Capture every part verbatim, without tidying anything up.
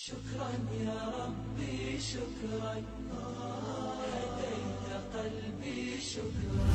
شكرا يا ربي شكرا هديت قلبي شكرا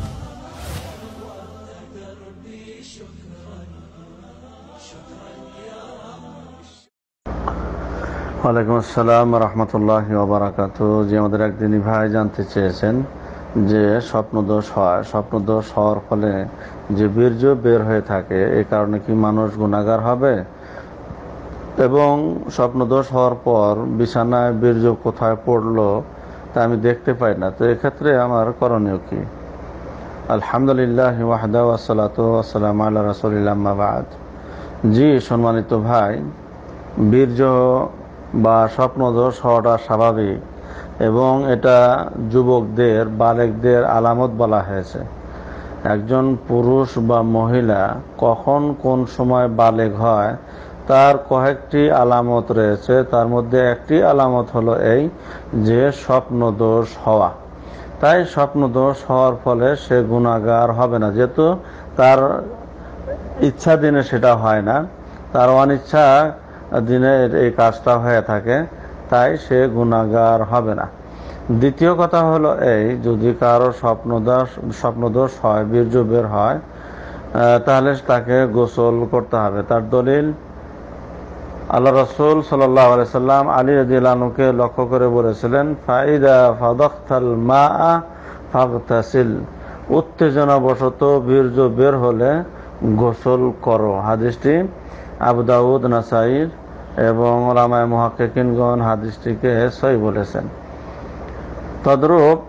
نورت دربي شكرا شكرا يا رب। ওয়ালাইকুম আসসালাম রহমতুল্লাহি ওয়া বারাকাতুহু। যে আমাদের একদিনই ভাই জানতে চেয়েছেন যে স্বপ্নদোষ হয়, স্বপ্নদোষ হওয়ার ফলে যে বীর্য বের হয়ে থাকে এই কারণে কি মানুষ গুনাহগার হবে, এবং স্বপ্নদোষ হওয়ার পর বিছানায় বীর্য কোথায় পড়লো তা আমি দেখতে পাই না, তো এক্ষেত্রে আমার করণীয় কি? আলহামদুলিল্লাহ ওয়াহদা ওয়াসসালাতু ওয়াসসালামু আলা রাসূলিল্লাহ আম্মা বা'দ। জি সম্মানিত ভাই, বীর্য বা স্বপ্নদোষ হওয়াটা স্বাভাবিক এবং এটা যুবকদের বালেগদের আলামত বলা হয়েছে। একজন পুরুষ বা মহিলা কখন কোন সময় বালেগ হয় তার কয়েকটি আলামত রয়েছে। তার মধ্যে একটি আলামত হলো এই যে স্বপ্নদোষ হওয়া। তাই স্বপ্নদোষ হওয়ার ফলে সে গুনাহগার হবে না, যেহেতু তার ইচ্ছা দিনে সেটা হয় না, তার অনিচ্ছা দিনে এই কাজটা হয়ে থাকে, তাই সে গুনাহগার হবে না। দ্বিতীয় কথা হলো এই, যদি কারো স্বপ্নদোষ স্বপ্নদোষ হয়, বীর্য বের হয়, তাহলে তাকে গোসল করতে হবে। তার দলিল আল্লাহ রাসূল সাল্লাল্লাহু আলাইহি সাল্লাম আলী রাদিয়াল্লাহু আনহুকে লক্ষ্য করে বলেছিলেন, ফাইদা ফাদাখতাল মাআ ফাগতাসিল, উত্তেজনাবশত বীর্য বের হলে গোসল করো। হাদিসটি আবু দাউদ, নাসাঈর এবং উলামায়ে মুহাক্কিকিনগণ হাদিসটিকে সহিহ বলেছেন। তদ্রূপ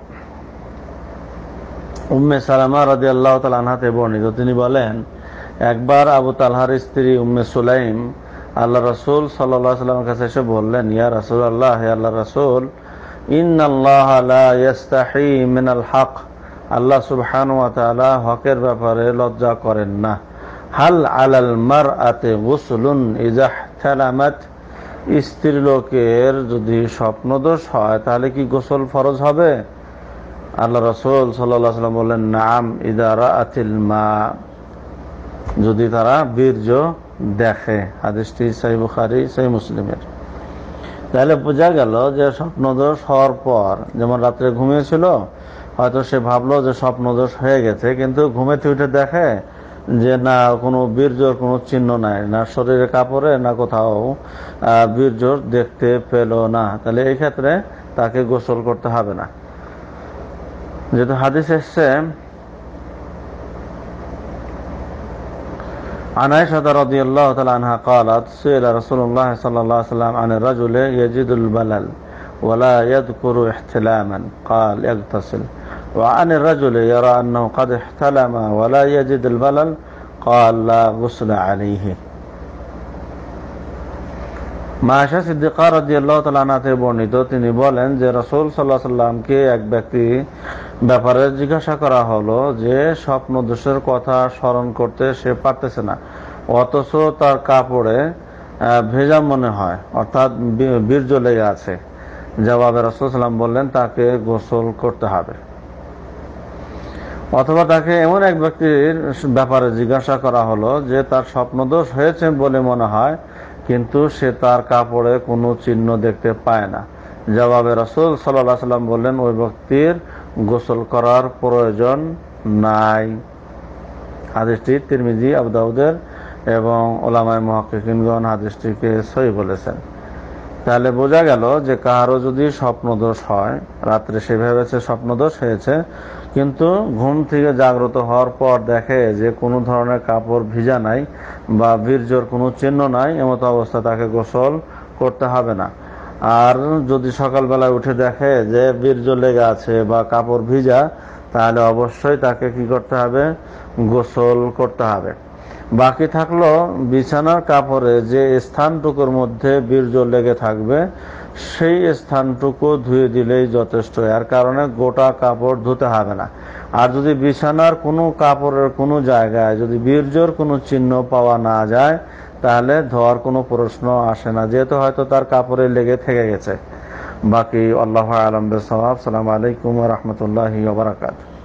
উম্মে সালামা রাদিয়াল্লাহু তাআলা আনহাতে বর্ণিত, তিনি বলেন, একবার আবু তালহার স্ত্রী উম্মে সুলাইম আল্লাহ রাসূল সাল্লাল্লাহু আলাইহি ওয়াসাল্লামের কাছে এসে বললেন, ইয়া রাসূলুল্লাহ, হে আল্লাহর রাসূল, ইন্নাল্লাহা লা ইস্তাহি মিনাল হক, আল্লাহ সুবহানাহু ওয়া তাআলা হকের ব্যাপারে লজ্জা করেন না। হাল আলাল মারআতি গুসলুন ইযা ইহতালামাত, স্ত্রীলোকের যদি স্বপ্নদোষ হয় তাহলে কি গোসল ফরজ হবে? আল্লাহ রাসূল সাল্লাল্লাহু আলাইহি ওয়াসাল্লাম বললেন, নাম ইযা রাআতিল মা, যদি তারা বীর্য দেখে। হাদিসটি সহিহ বুখারী, সহিহ মুসলিমের। তাহলে বোঝা গেল যে স্বপ্নদোষ হওয়ার পর, যেমন রাত্রে ঘুমিয়েছিল, হয়তো সে ভাবলো যে স্বপ্নদোষ হয়ে গেছে, কিন্তু ঘুমেতে উঠে দেখে যে না, কোনো বীর্যর কোনো চিহ্ন নাই, না শরীরের কাপড়ে না কোথাও বীর্য দেখতে পেল না, তাহলে এই ক্ষেত্রে তাকে গোসল করতে হবে না। যেহেতু হাদিস এসছে عن عائشة رضي الله تعالى عنها قالت سئل رسول الله صلى الله عليه وسلم عن الرجل يجد البلل ولا يذكر احتلاما قال يغتسل، وعن الرجل يرى أنه قد احتلم ولا يجد البلل قال لا غسل عليه। আয়েশা সিদ্দিকা রাদিয়াল্লাহু তাআলা আনহা থেকে বর্ণিত, তিনি বলেন যে রাসূল সাল্লাল্লাহু আলাইহি ওয়াসাল্লামকে এক ব্যক্তি ব্যাপারে জিজ্ঞাসা করা হলো যে স্বপ্নদোষের কথা স্মরণ করতে সে পারতেছে না, অথচ তার কাপড়ে ভেজা মনে হয়, অর্থাৎ বীর্য লেগে আছে। জবাবে রাসূল সাল্লাল্লাহু আলাইহি ওয়াসাল্লাম বললেন, তাকে গোসল করতে হবে। অথবা তাকে এমন এক ব্যক্তির ব্যাপারে জিজ্ঞাসা করা হলো যে তার স্বপ্নদোষ হয়েছে বলে মনে হয়, কিন্তু সে তার কাপড়ে কোনো চিহ্ন দেখতে পায় না। জবাবে রাসূল সাল্লাল্লাহু আলাইহি ওয়াসাল্লাম বললেন, ওই ব্যক্তির গোসল করার প্রয়োজন নাই। হাদিসটি তিরমিজি, আবু দাউদের এবং উলামায়ে মুহাক্কিকিনগণ হাদিসটিকে সহিহ বলেছেন। তাহলে বোঝা গেল যে কারো যদি স্বপ্নদোষ হয়, রাত্রে সে ভেবেছে স্বপ্নদোষ হয়েছে, কিন্তু ঘুম থেকে জাগ্রত হওয়ার পর দেখে যে কোনো ধরনের কাপড় ভিজা নাই বা বীর্যর কোনো চিহ্ন নাই, এমতো অবস্থা তাকে গোসল করতে হবে না। আর যদি সকালবেলায় উঠে দেখে যে বীর্য লেগে আছে বা কাপড় ভিজা, তাহলে অবশ্যই তাকে কি করতে হবে? গোসল করতে হবে। বাকি থাকলো বিছানার কাপড়ে যে স্থানটুকুর মধ্যে বীর্য লেগে থাকবে, সেই স্থানটুকু ধুয়ে দিলেই যথেষ্ট, এর কারণে গোটা কাপড় ধুতে হবে না। আর যদি বিছানার কোনো কাপড়ের কোনো জায়গায় যদি বীর্যর কোনো চিহ্ন পাওয়া না যায়, তাহলে ধোয়ার কোনো প্রশ্ন আসে না, যেহেতু হয়তো তার কাপড়ে লেগে থেকে গেছে। বাকি আল্লাহু আ'লাম বিস-সাওয়াব। আসসালামু আলাইকুম ওয়া রাহমাতুল্লাহি ওয়া বারাকাতুহু।